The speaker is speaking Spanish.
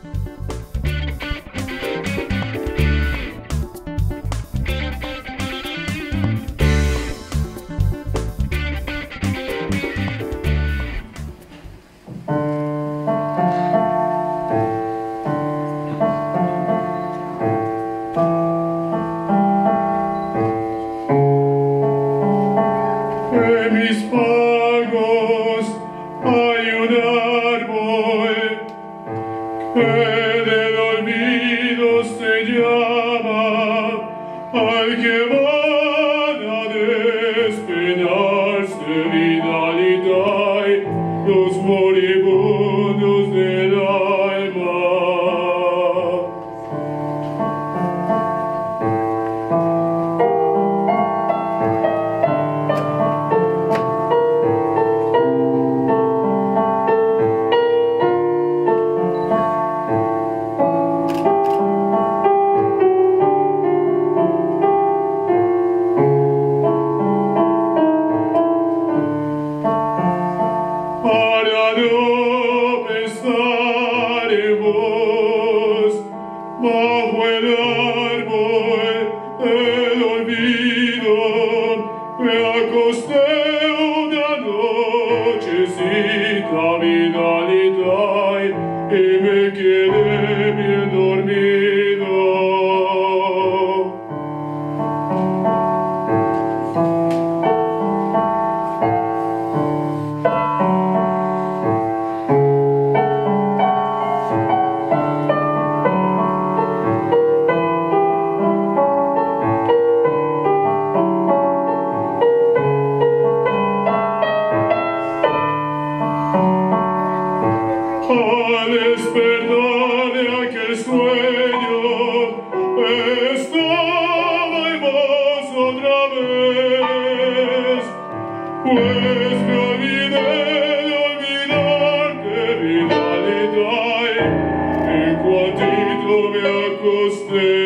En mis pagos hay un árbol que del olvido se llama al que van a despenarse Vidalita y los moribundos del alma. Para no pensar en vos, bajo el árbol del olvido, me acosté una nochecita, Vidalita, y me quedé bien dormido. Al despertar de aquel sueño, estaba en vos otra vez, pues me olvidé de olvidarte, Vidalita, y en cuantito me acosté.